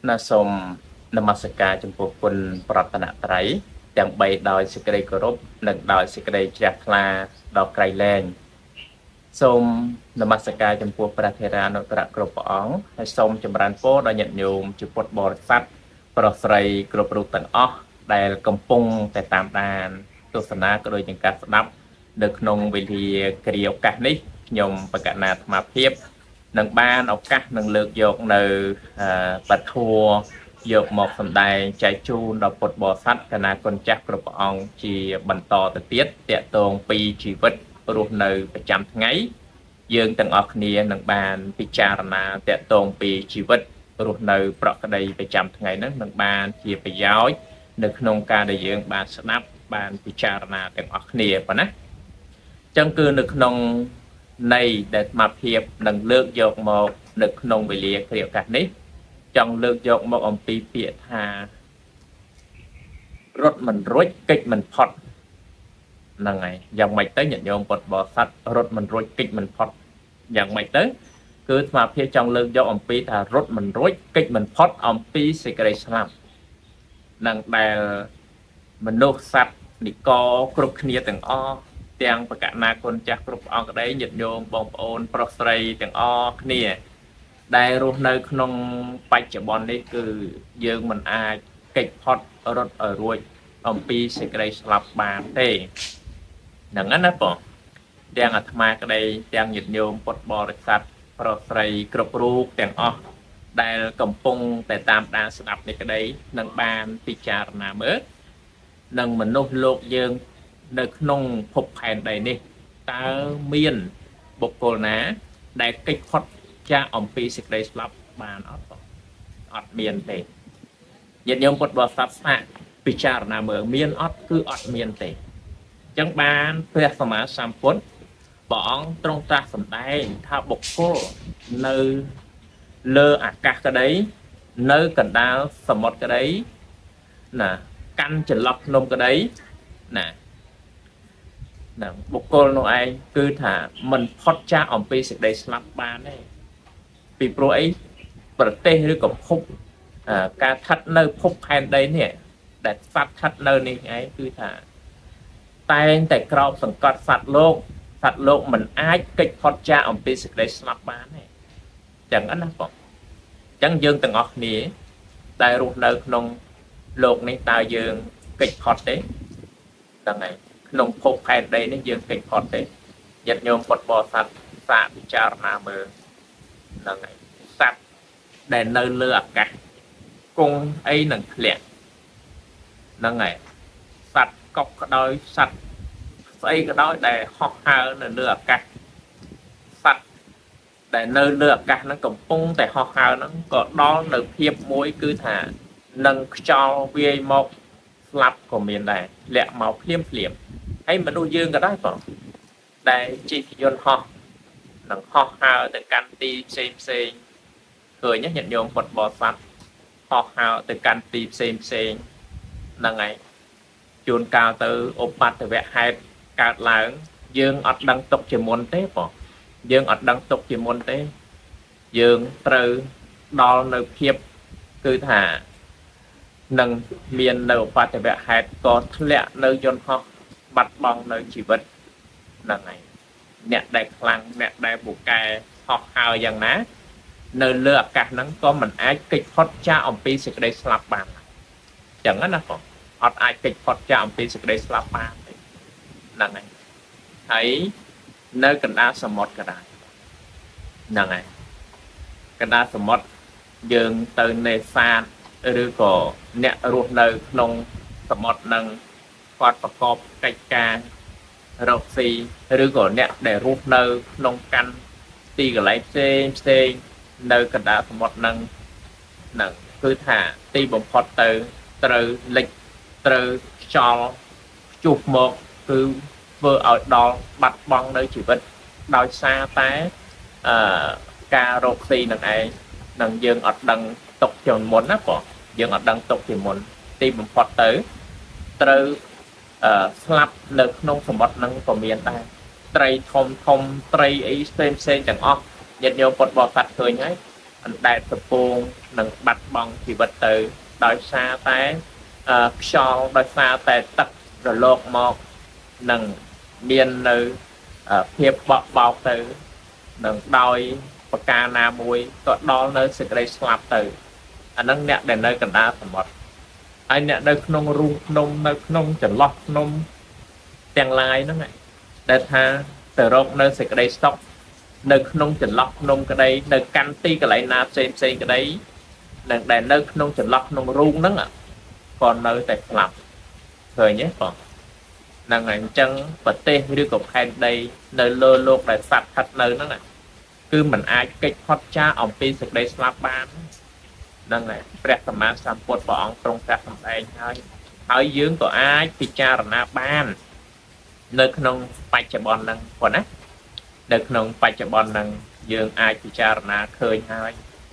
na som namaskarចំពោះគុណប្រតនត្រ័យទាំង3ដោយសេចក្តីគោរពនិងដោយសេចក្តីជ្រះថ្លាដល់ក្រៃលែងសូមនមស្ការចំពោះព្រះធេរានុត្តរគ្រប់ព្រះអង្គហើយសូមចម្រើនពរដល់ញាតិញោមជាពុទ្ធបរិស័ទប្រុសស្រីគ្រប់រូបទាំងអស់ដែលកំពុងតែតាមដានទស្សនាក៏ដូចជាការស្ដាប់នៅក្នុងវេលាគ្រាឱកាសនេះខ្ញុំបកណាអាត្មាភាពនឹងបានឱកាសនឹងលើកយកនៅបទធម៌យកមកសម្ដែងចែកជូនដល់ពុទ្ធបរិស័ទគណៈគុណចាស់គ្រប់ព្រះអង្គជាបន្តទៅទៀតតកតងពីជីវិតរស់នៅប្រចាំថ្ងៃយើងទាំងអស់គ្នានឹងបានពិចារណាតកតងពីជីវិតរស់នៅប្រក្តីប្រចាំថ្ងៃហ្នឹងនឹងបានជាប្រយោជន៍នៅក្នុងការដែលយើងបានស្ដាប់បានពិចារណាទាំងអស់គ្នាប៉ុណ្ណាអញ្ចឹងគឺនៅក្នុងនៃដែលអាត្មាភាពនឹងលើកយកមកនៅក្នុងវេលាគ្រាឱកាសនេះចង់លើកយកមកអំពីពាក្យថារត់មិនរួចកិច្ចមិនផុតហ្នឹងហើយយ៉ាងម៉េចទៅញាតិញោមពុទ្ធបរិស័ទរត់មិនរួចកិច្ចមិនផុតយ៉ាងម៉េចទៅគឺអាត្មាភាពចង់លើកយកអំពីថារត់មិនរួចកិច្ចមិនផុតអំពីសេចក្តីស្លាប់នឹងដែលមនុស្សសត្វនិកគ្រប់គ្នាទាំងអស់ទាំងបកណាគុណចាស់គ្រប់អង្គក្តីញាតិញោមបងប្អូនប្រុសស្រីទាំងអស់គ្នាដែលរស់នៅក្នុងបច្ចុប្បន្ននេះគឺយើងមិនអាចកិច្ចផុតរត់ឲ្យរួចអំពីសេចក្តីស្លាប់បានទេហ្នឹងណាបងទាំងអាត្មាក្តីទាំងញាតិញោមពុទ្ធបរិស័ទប្រុសស្រីគ្រប់រូបទាំងអស់ដែលកំពុងតែតាមដានស្ដាប់នេះក្តីនឹងបានពិចារណាមើលនឹងមនុស្សលោកយើងនៅក្នុងភពផែនដីនេះតើមានបុគ្គលណាដែលកិច្ចផុតចាកអំពីសេចក្តីស្លាប់បានអត់បងអត់មានទេញាតិញោមពុទ្ធបរិស័ទស្នាក់ពិចារណាមើលមានអត់គឺអត់មានទេអញ្ចឹងបានព្រះសម្មាសម្ពុទ្ធព្រះអង្គទ្រង់ត្រាស់សម្ដែងថាបុគ្គលនៅលើអាកាសក្តីនៅកណ្ដាលសមុទ្រក្តីណាកាន់ចន្លោះភ្នំក្តីណាបុគ្គលនោះឯងគឺថាមិនផុតចាកអំពីសេចក្តីស្លាប់បានទេពីព្រោះអីប្រទេសឬក៏ភពការស្ថិតនៅភពផែនដីនេះដែលសត្វស្ថិតនៅនេះឯងគឺថាតែងតែក្រោបសង្កត់សត្វលោកមិនអាចកិច្ចផុតចាកអំពីសេចក្តីស្លាប់បានទេចឹងណាបងចឹងយើងទាំងអស់គ្នាដែលរស់នៅក្នុងលោកនេះតើយើងកិច្ចផុតទេហ្នឹងហើយក្នុងភពផែនដីនេះយើងកិច្ចផុតទេញាតិញោមពុទ្ធបរិស័ទសាកពិចារណាមើលហ្នឹងហើយសត្វដែលនៅលើអាកាសគង់អីនឹងធ្លាក់ហ្នឹងហើយសត្វកប់ក៏ដោយសត្វស្អីក៏ដោយដែលហោះហើរនៅលើអាកាសសត្វដែលនៅលើអាកាសហ្នឹងកំពុងតែហោះហើរហ្នឹងក៏ដល់នៅភាពមួយគឺថានឹងខ្យល់វាយមកស្លាប់ក៏មានដែរលាក់មកភ្លាមហើយមនុស្សយើងក៏ដែរបងដែលជិះយន្តហោះនឹងហោះហើរទៅកាន់ទីផ្សេងឃើញញាតិញោមពុទ្ធបរិស័ទហោះហើរទៅកាន់ទីផ្សេងហ្នឹងហើយជួនកាលទៅឧបទ្ទវហេតុកើតឡើងយើងអត់ដឹងទុកជាមុនទេបងយើងអត់ដឹងទុកជាមុនទេយើងត្រូវដល់នៅភាពគឺថានឹងមាននៅឧបទ្ទវហេតុក៏ធ្លាក់នៅយន្តហោះបាត់បង់នៅជីវិតហ្នឹងហើយអ្នកដែលខ្លាំងអ្នកដែលពូកែហោះហើរយ៉ាងណានៅលើអាកាសហ្នឹងក៏មិនអាចកិច្ចផុតចាកអំពីសេចក្តីស្លាប់បានចឹងណាបងអត់អាចកិច្ចផុតចាកអំពីសេចក្តីស្លាប់បានទេហ្នឹងហើយនៅកណ្ដាលសមុទ្រក៏ដែរហ្នឹងហើយកណ្ដាលសមុទ្រយើងទៅនេសាទឬក៏អ្នករស់នៅក្នុងសមុទ្រនឹងគាត់ប្រកបកិច្ចការរកស៊ីឬក៏អ្នកដែលរស់នៅក្នុងកាន់ទីកន្លែងផ្សេងនៅកណ្ដាលសមុទ្រនឹងគឺថាទីបំផុតទៅត្រូវលិចត្រូវខ្យល់ខ្ជុះមកគឺធ្វើឲ្យដល់បាត់បង់នៅជីវិតដោយសារតែការរកស៊ីនឹងឯងនឹងយើងអត់ដឹងទុកជាមុនណាបងយើងអត់ដឹងទុកជាមុនទីបំផុតទៅត្រូវស្លាប់នៅក្នុងសមុទ្រនឹងក៏មានដែរត្រីធំត្រីអីផ្សេងទាំងអស់ញាតិញោមពុទ្ធបរិស័ទឃើញហើយ anh đại tập buông nâng bắt bong thì vật từ đói xa té cho đói xa té tật rồi lột một nâng miền nơi hiệp bọc bọc từ nâng đói bậc ca na mùi có đo nơi sự đây slap từ anh nâng nẹ để nơi cần đá tầm một anh nẹ nơi nông rung nông nơi nông chẳng lọt nông tiền lai nó này để tha từ rộng nơi sự đây stop nơi nông chẳng lọt nông cái đây nơi căn ti cái lại na xem cái đấy nâng để nơi nông chẳng lọt nông rung đó ạ còn nơi tại làm thời nhé còn nâng ảnh chân vật tê như cục khen đây nơi lơ lột để sạch thật nơi nó này cứ mình ai kích hot cha ông pi sực đây slap ban nâng này bẹt tầm má sam bột bỏng trong các tầm đây hơi dướng của ai thì cha là ban nơi không phải chả bòn nâng còn á nơi không phải chả bòn nâng dương ai thì cha là khơi hai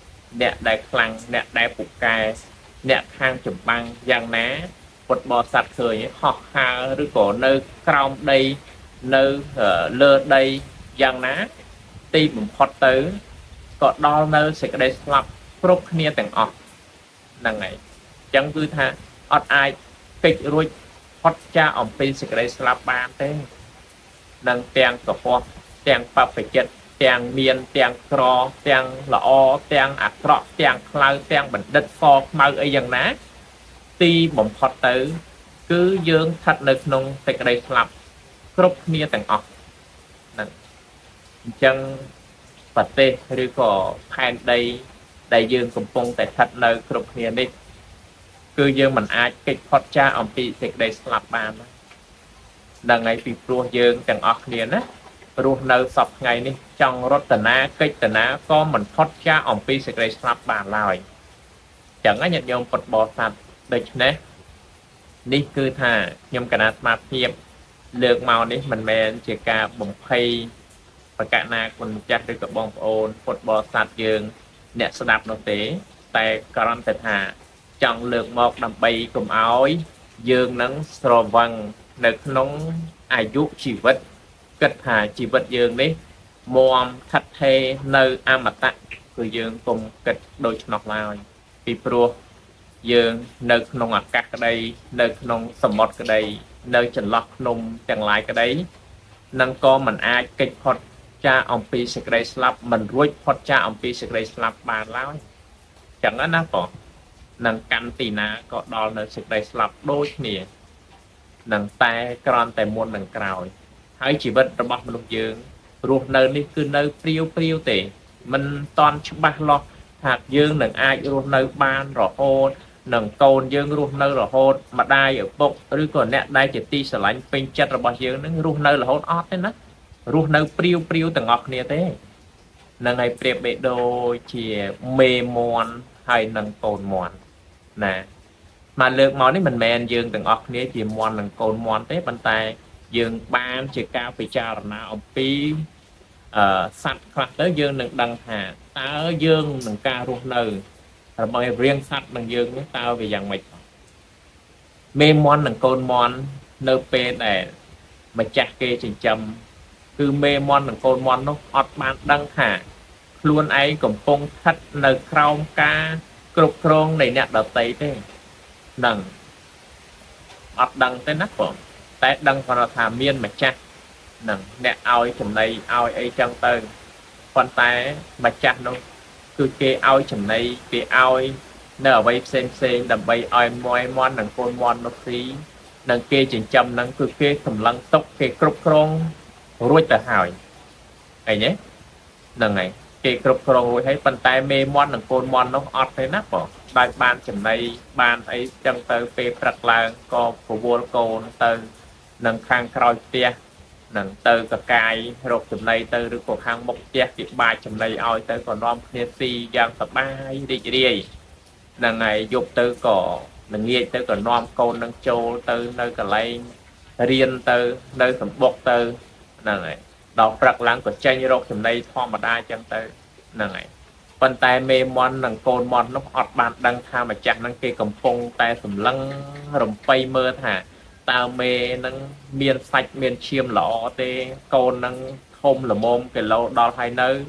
nè đại khăn nè đại phục cài nè khang chụp băng giang ná bột bò sạch khơi họ haឬក៏នៅក្រោមដីនៅលើដីយ៉ាងណាទីបំផុតទៅក៏ដល់នៅសេចក្តីស្លាប់គ្រប់គ្នាទាំងអស់ហ្នឹងហើយអញ្ចឹងគឺថាអត់អាចកិច្ចរួចផុតចាកអំពីសេចក្តីស្លាប់បានទេនឹងទាំងកពស់ទាំងបព្វជិតទាំងមានទាំងក្រទាំងល្អទាំងអាក្រក់ទាំងខ្លៅទាំងបណ្ឌិតសខ្មៅអីយ៉ាងណាទីបំផុតទៅគឺយើងស្ថិតនៅក្នុងសេចក្តីស្លាប់គ្រប់គ្នាទាំងអស់ហ្នឹងអញ្ចឹងប្រទេសឬក៏ផែនដីដែលយើងកំពុងតែស្ថិតនៅគ្រប់គ្នានេះគឺយើងមិនអាចកិច្ចផុតចាកអំពីសេចក្តីស្លាប់បានដល់ថ្ងៃពីព្រោះយើងទាំងអស់គ្នាណារស់នៅសពថ្ងៃនេះចង់រតនាកិច្ចតនាក៏មិនផុតចាកអំពីសេចក្តីស្លាប់បានឡើយចឹងញាតិញោមពុទ្ធបរិស័ទដូច្នេះនេះគឺថាខ្ញុំកណាត់ស្មារតីលើកមកនេះមិនមែនជាការបំភ័យប្រកាសណាគុណចាស់ឬក៏បងប្អូនពុទ្ធបរិស័ទយើងអ្នកស្ដាប់នោះទេតែគ្រាន់តែថាចង់លើកមកដើម្បីកុំឲ្យយើងនឹងស្រវឹងនៅក្នុងអាយុជីវិតគិតថាជីវិតយើងនេះមាំថិតថេរនៅអមតៈគឺយើងកុំគិតដូច្នោះឡើយពីព្រោះយើងនៅក្នុងអាកាសក្តីនៅក្នុងសមុទ្រក្តីនៅចន្លោះភ្នំទាំងឡាយក្តីនឹងក៏មិនអាចកិច្ចផុតចាកអំពីសេចក្តីស្លាប់មិនរួចផុតចាកអំពីសេចក្តីស្លាប់បានឡើយចឹងណាបងនឹងកាន់ទីណាក៏ដល់នៅសេចក្តីស្លាប់ដូចគ្នានឹងតែគ្រាន់តែមុននឹងក្រោយហើយជីវិតរបស់មនុស្សយើងរស់នៅនេះគឺនៅព្រាវទេមិនតន់ច្បាស់លាស់ថាយើងនឹងអាចរស់នៅបានរហូតនឹងកូនយើងរស់នៅរហូតម្ដាយឪពុកឬក៏អ្នកដែលជាទីស្រឡាញ់ពេញចិត្តរបស់យើងនឹងរស់នៅរហូតអត់ទេណារស់នៅព្រាវទាំងអស់គ្នាទេនឹងឲ្យប្រៀបបីដូចជាមេមន់ហើយនឹងកូនមន់ណាមកលើកមកនេះមិនមែនយើងទាំងអស់គ្នាជាមន់និងកូនមន់ទេប៉ុន្តែយើងបានជាការពិចារណាអំពីសត្វខ្លះទៅយើងនឹងដឹងថាតើយើងនឹងការរស់នៅរបស់រៀងសត្វនឹងយើងនេះតើវាយ៉ាងម៉េចមេមន់និងកូនមន់នៅពេលដែលម្ចាស់គេចិញ្ចឹមគឺមេមន់និងកូនមន់នោះអត់បានដឹងថាខ្លួនឯងកំពុងស្ថិតនៅក្រោមការគ្រប់គ្រងនៃអ្នកដទៃទេដឹងអត់ដឹងទេណាបងតែដឹងគាត់ថាមានម្ចាស់នឹងអ្នកឲ្យចំណីឲ្យអីចឹងទៅប៉ុន្តែម្ចាស់នោះគឺគេឲ្យចំណីគេឲ្យនៅអ្វីផ្សេងដើម្បីឲ្យមួយមន់និងកូនមន់នោះស៊ីនិងគេចិញ្ចឹមនឹងគឺគេសម្លឹងទុកគេគ្រប់គ្រងរួចទៅហើយអីទេហ្នឹងហើយគេគ្រប់គ្រងរួចហើយប៉ុន្តែមេមន់និងកូនមន់នោះអត់ទេណាបងដោយបានចំណីបានអីចឹងទៅពេលព្រឹកឡើងក៏ប្រវល់កូនទៅនឹងខាងក្រោយផ្ទះនឹងទៅកកាយរកចំណីទៅឬក៏ខាងមុខផ្ទះគេបាចចំណីឲ្យទៅក៏នាំគ្នាស៊ីយ៉ាងសប្បាយរីករាយហ្នឹងហើយយប់ទៅក៏ល្ងាចទៅក៏នាំកូននឹងចូលទៅនៅកន្លែងរៀនទៅនៅសម្បុកទៅហ្នឹងហើយដល់ព្រឹកឡើងក៏ចេញរកចំណីធម្មតាចឹងទៅហ្នឹងហើយប៉ុន្តែមេមន់និងកូនមន់នោះអត់បានដឹងថាម្ចាស់នឹងគេកំពុងតែសម្លឹងរំពៃមើលថាតើមេនឹងមានសាច់មានឈាមល្អទេកូននឹងធំល្មមគីឡូដល់ហើយនៅ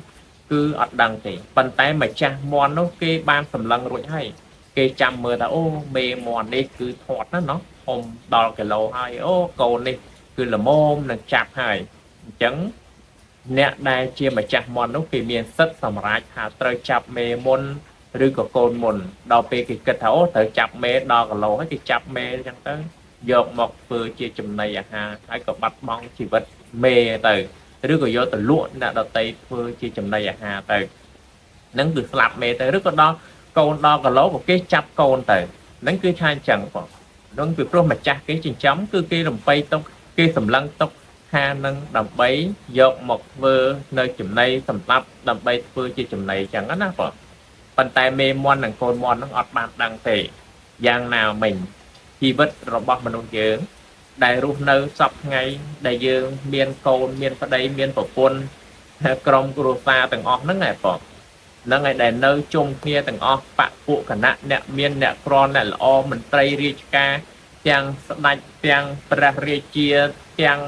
cứ ọt đằng thì bàn tay mà cha mòn nó kê ban sầm lăng rồi hay kê chăm mưa ta ô mê mòn đi cứ thọt nó hôm đo cái lầu hai ô cầu đi cứ là môm là chạp hai chẳng nè đây chia mà chặt mòn nó kì miền sất sầm rải hà trời chập mê môn rư của cồn mồn đo pe cái kết thấu tới chập mê đo cái lỗ hết cái chập mê chẳng tới dột một vừa chia chùm này hà hay có bắt bong chỉ vật mê từ rư của vô từ lụa đã đo tây vừa chia chùm này hà từ nắng từ slap mê tới rư có đo cồn đo cái lỗ của cái chập cồn từ nắng cứ hai chẳng còn nắng từ pro mà chặt cái chỉnh chấm cứ kia làm bay tông kia sầm lăng tông ha nâng đầm bấy dọc một vơ nơi chùm này sầm lấp đầm bay vơ chia chùm này chẳng có nào bỏ bàn tay mê mon đằng côn mon nó ọt bàn đằng thể giang nào mình chi vất rồi bọc mình nông dưỡng đại rút nơi sọc ngay đại dương miền côn miền phát đây miền phổ quân krom kurosa từng ọt nó ngày bỏ nó ngày đại nơi chung kia từng ọt bạc phụ cả nạn nè miền nè kron nè là o mình tây ri ca tiếng đạch tiếng praria chia tiếng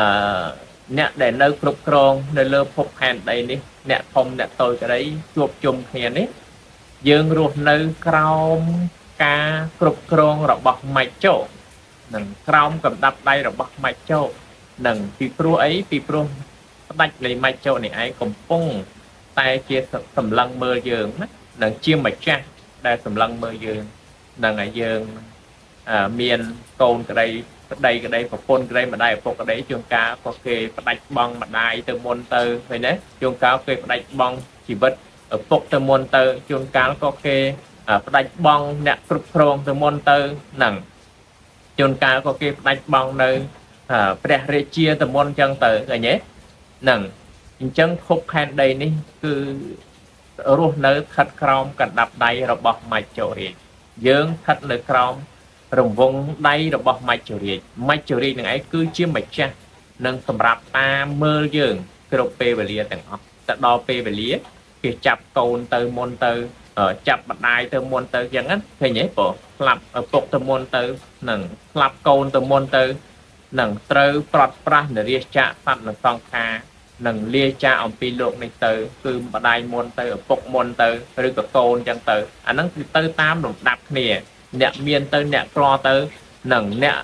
nè để nơi cục krong nơi lơ phục hàn đây đi nè không nè tôi cái đấy chuột chung kia đấy dương ruột nơi crom ca cục krong rồi bọc mạch chỗ nằng crom cầm đập đây rồi bọc mạch chỗ nằng pi pro ấy pi pro đạch lấy mạch chỗ này ai cùng pung tay chia sầm lăng mơ dương nằng chia mạch cha đây sầm lăng mơ dương nằng ở dương miền cồn cái đây và phun cái đây mà đây phục cái đấy chuông cá có kê đạch bong mà đai từ môn từ vậy đấy chuông cá kê đạch bong chỉ vật ở phục từ môn từ chuông cá có kê đạch bong nè cục krong từ môn từ nằng chuông cá có kê đạch bong nơi pre chia từ môn chân từ rồi nhé nằng chân khúc khen đây ní cứ ruột nơi thật krom cần đập đây rồi bọc mạch chỗ riêng dương thật nơi krom rồng vong đây rồi bọc mạch chỗ riêng này cứ chiếm mạch cha nâng tầm rạp ta mơ dương cái đồ pê về lia tầng họ ta đo pê về lia khi chập cồn từ môn từ chập bật đai từ môn từ chẳng á thì nhé bộ lập ở phục từ môn từ nâng lập cồn từ môn từ nâng trơ prot pra để lia cha phát là song kha nâng lia cha ông pi luộc này từ cứ bật đai môn từ ở phục môn từ rồi có cồn chẳng từ anh nâng từ tam đồng đập nè nè miên từ nè cro từ nâng nè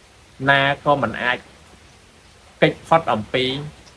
na có mình ai cách phát ông pi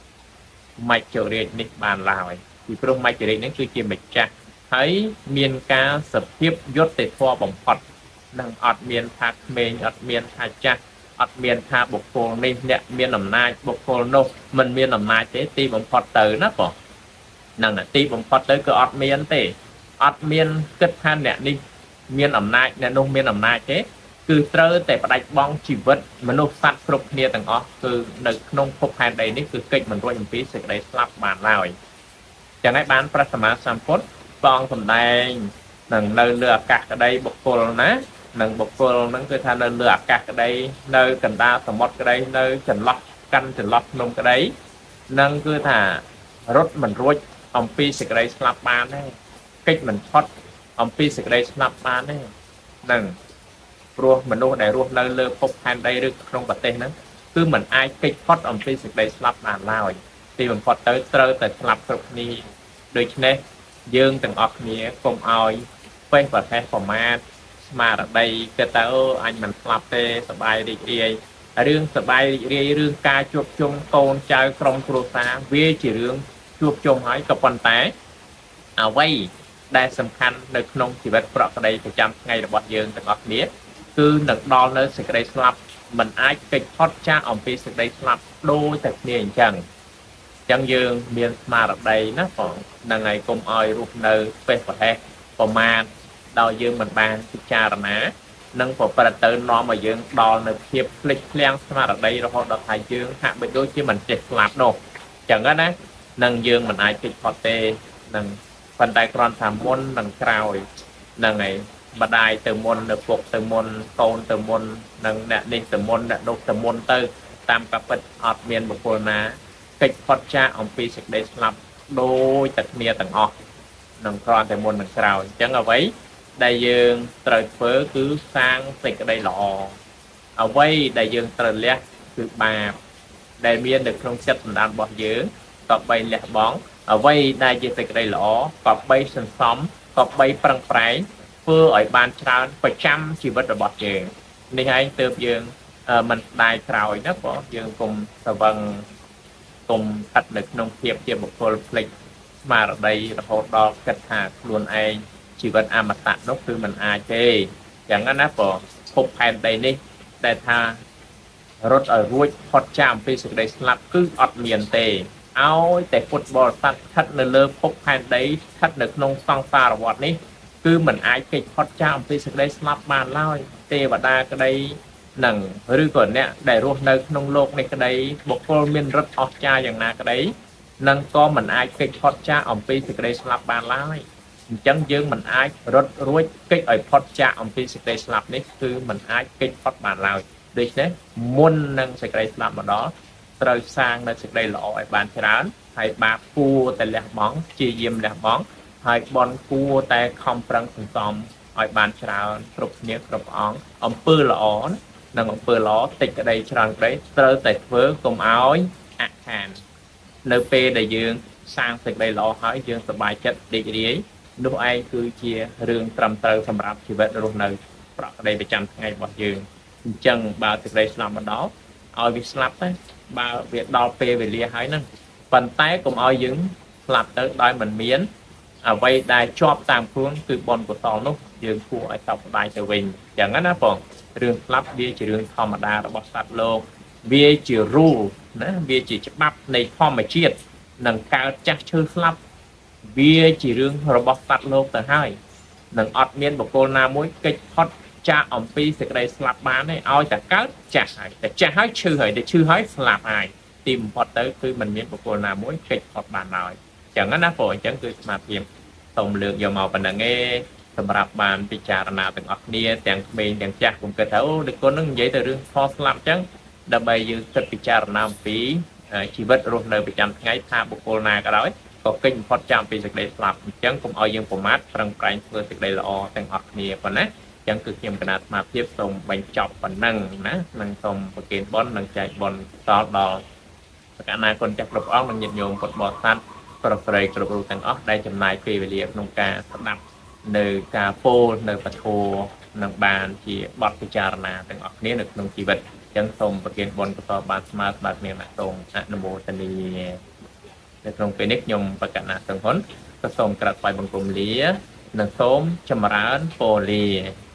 mạch chỗ riêng này bàn lào thì trong mạch chỗ riêng nó cứ chia mạch cha thấy miên ca sập tiếp dốt tệ pho bóng phật nâng ọt miên thạc mê ọt miên thạc cha ọt miên thạc bộc phô này nè miên nằm nai bộc phô nô mình miên nằm nai thế ti bóng phật từ nó bỏ nâng là ti bóng phật tới cứ ọt miên tê ọt miên kết than nè đi miên nằm nai nè nông miên nằm nai thế cứ trơแต่បដាច់បងជីវិតមនុស្សសត្វគ្រប់គ្នាទាំងអស់គឺនៅក្នុងភពផែនដីនេះគឺកិច្ចមិនរួចអំពីសេចក្តីស្លាប់បានឡើយចឹងហើយបានព្រះសម្មាសម្ពុទ្ធបងសម្ដែងនឹងនៅលើអាកាសក្តីបុគ្គលណានឹងបុគ្គលហ្នឹងគឺថានៅលើអាកាសក្តីនៅកណ្ដាលសមុទ្រក្តីនៅចន្លោះកាន់ចន្លោះភ្នំក្តីនឹងគឺថារត់មិនរួចអំពីសេចក្តីស្លាប់បានទេកិច្ចមិនផុតអំពីសេចក្តីស្លាប់បានទេនឹងព្រោះមនុស្សដែលរស់នៅលើភពផែនដីឬក្នុងប្រទេសហ្នឹងគឺមិនអាចគេចផុតអំពីសេចក្តីស្លាប់បានឡើយទីបំផុតទៅត្រូវតែស្លាប់គ្រប់គ្នាដូច្នេះយើងទាំងអស់គ្នាកុំឲ្យពេះប្រទេសប្រមាថស្មារតីគិតថាអូអញមិនស្លាប់ទេសប្បាយរីករាយរឿងសប្បាយរីករាយរឿងការជួបជុំកូនចៅក្រុមគ្រួសារវាជារឿងជួបជុំហើយក៏ប៉ុន្តែអ្វីដែលសំខាន់នៅក្នុងជីវិតប្រកបដីប្រចាំថ្ងៃរបស់យើងទាំងអស់គ្នាគឺនឹងដល់នៅសេចក្តីស្លាប់មិនអាចគេចផុតចាកអំពីសេចក្តីស្លាប់ដូចតែគ្នាអញ្ចឹងយើងមានស្មារតីណាបងនឹងហើយកុំឲ្យរស់នៅពេះប្រហែសប្រមាថដោយយើងមិនបានពិចារណានឹងប្រព្រឹត្តទៅនាំឲ្យយើងដល់នៅភាពភ្លេចភ្លាំងស្មារតីរហូតដល់ថាយើងហាក់បីដូចជាមិនចេះស្លាប់នោះអញ្ចឹងណានឹងយើងមិនអាចគេចផុតទេនឹងប៉ុន្តែគ្រាន់តែមុននឹងក្រោយនឹងហើយបដាយទៅមុននៅពុកទៅមុនកូនទៅមុននឹងអ្នកនេះទៅមុនអ្នកនោះទៅមុនទៅតាមកាពិតអត់មានបុគ្គលណាកិច្ចផុតចាកអំពីសេចក្តីស្លាប់ដូចតែគ្នាទាំងអស់នឹងគ្រាន់តែមុននឹងក្រោយអញ្ចឹងអ្វីដែលយើងត្រូវធ្វើគឺសាងសេចក្តីល្អអ្វីដែលយើងត្រូវលះគឺបាបដែលមាននៅក្នុងចិត្តសម្ដានរបស់យើង có bay lẹ bóng ở vây đại diện tịch đây lõ có bay sân xóm có bay prăng prái vừa ở ban tràn phải trăm chỉ vật là bọt chè nên hay từ dương mình đại trào nó có dương cùng vâng cùng thật lực nông nghiệpជាបុគ្គលផ្លេចស្មារតីរហូតដល់គិតថាខ្លួនឯងជីវិតអមតៈនោះគឺមិនអាចទេយ៉ាងนั้นណាបងភពផែនដីនេះតែថារត់ឲ្យរួចផុតចាកអំពីសេចក្តីស្លាប់គឺអត់មានទេឲ្យតែពុទ្ធបរិស័ទស្ថិតនៅលើភពផែនដីស្ថិតនៅក្នុងសង្សារវដ្តនេះគឺមិនអាចគេចផុតចាកអំពីសេចក្តីស្លាប់បានឡើយទេវតាក្តីនឹងឬក៏អ្នកដែលរស់នៅក្នុងโลกនេះក្តីបុគ្គលមានរិទ្ធអស្ចារ្យយ៉ាងណាក្តីនឹងក៏មិនអាចគេចផុតចាកអំពីសេចក្តីស្លាប់បានឡើយអញ្ចឹងយើងមិនអាចរត់រួចគេចឲ្យផុតចាកអំពីសេចក្តីស្លាប់នេះគឺមិនអាចគេចផុតបានឡើយដូច្នេះមុននឹងសេចក្តីស្លាប់មកដល់ត្រូវសាងនៅសេចក្តីល្អឲ្យបានច្រើនហើយបាបគួរតែលះបង់ជាយាមលះបង់ហើយបន់គួរតែខំប្រឹងសន្សំឲ្យបានច្រើនគ្រប់គ្នាគ្រប់អង្គអំពើល្អនឹងអំពើល្អតិចក្តីច្រើនក្តីត្រូវតែធ្វើកុំឲ្យអខាននៅពេលដែលយើងសាងសេចក្តីល្អហើយយើងសប្បាយចិត្តរីករាយនោះឯងគឺជារឿងត្រឹមត្រូវសម្រាប់ជីវិតរស់នៅប្រកក្តីប្រចាំថ្ងៃរបស់យើងអញ្ចឹងបើសេចក្តីស្លាប់មកដល់ឲ្យវាស្លាប់ទៅបើវាដល់ពេលវេលាហើយហ្នឹងប៉ុន្តែកុំឲ្យយើងស្លាប់ទៅដោយមិនមានអ្វីដែលជាប់តាមខ្លួនគឺបុណ្យកុសលនោះយើងគួរឲ្យតបស្ដាយទៅវិញយ៉ាងហ្នឹងណាបងរឿងស្លាប់វាជារឿងធម្មតារបស់សត្វលោកវាជា rule ណាវាជាច្បាប់នៃធម្មជាតិនឹងកើតចាស់ឈឺស្លាប់វាជារឿងរបស់សត្វលោកទៅហើយនឹងអត់មានបុគ្គលណាមួយគេចផុតចាកអំពីសេចក្តីស្លាប់បានទេឲ្យតែកើតចាស់ហើយតែចាស់ហើយឈឺហើយតែឈឺហើយស្លាប់ហើយទីបំផុតទៅគឺมันមានបុគ្គលណាមួយគេចផុតបានឡើយចឹងណាព្រោះអញ្ចឹងគឺស្មារតីសូមលើកយកមកប៉ុណ្ណឹងឯងសម្រាប់បានពិចារណាទាំងអស់គ្នាទាំងក្មេងទាំងចាស់ខ្ញុំគិតថាអូដូចគុណនឹងនិយាយទៅរឿងខស្លាប់ចឹងដើម្បីយើងគិតពិចារណាអំពីជីវិតរស់នៅប្រចាំថ្ងៃថាបុគ្គលណាក៏ដោយក៏កិច្ចបំផុតចាំពីសេចក្តីស្លាប់អញ្ចឹងកុំឲ្យយើងប្រមាថប្រឹងប្រែងធ្វើសេចក្តីល្អទាំងអស់គ្នាប៉ុណ្ណាអញ្ចឹងគឺខ្ញុំគណៈស្មារតីសូមបញ្ចប់ប៉ុណ្ណឹងណានឹងសូមប្រគេនបុណ្យនិងចែកបុណ្យដល់សក្តាគុណចាស់គ្រប់អង្គនិងញាតិញោមពុទ្ធបរិស័ទប្រុសស្រីគ្រប់រូបទាំងអស់ដែលចំណាយពេលវេលាក្នុងការស្ដាប់នៅការពោលនៅពធនឹងបានជាបទពិចារណាទាំងអស់គ្នានៅក្នុងជីវិតអញ្ចឹងសូមប្រគេនបុណ្យកុសលបានស្មើស្មើគ្នាណាសូមអនុមោទនានៅក្នុងពេលនេះខ្ញុំបកណាសង្ឃុនក៏សូមក្រាបថ្វាយបង្គំលានិងសូមចម្រើនពរលា